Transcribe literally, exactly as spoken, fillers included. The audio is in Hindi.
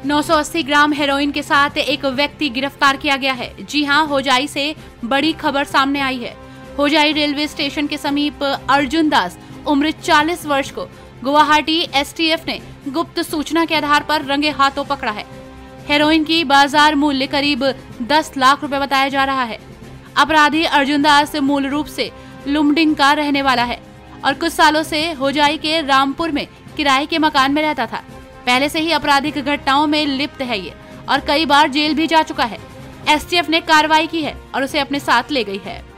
नौ सौ अस्सी ग्राम हेरोइन के साथ एक व्यक्ति गिरफ्तार किया गया है। जी हां, होजाई से बड़ी खबर सामने आई है। होजाई रेलवे स्टेशन के समीप अर्जुन दास उम्र चालीस वर्ष को गुवाहाटी एसटीएफ ने गुप्त सूचना के आधार पर रंगे हाथों पकड़ा है। हेरोइन की बाजार मूल्य करीब दस लाख रुपए बताया जा रहा है। अपराधी अर्जुन दास मूल रूप से लुमडिंग का रहने वाला है और कुछ सालों से होजाई के रामपुर में किराए के मकान में रहता था। पहले से ही आपराधिक घटनाओं में लिप्त है ये और कई बार जेल भी जा चुका है। एसटीएफ ने कार्रवाई की है और उसे अपने साथ ले गई है।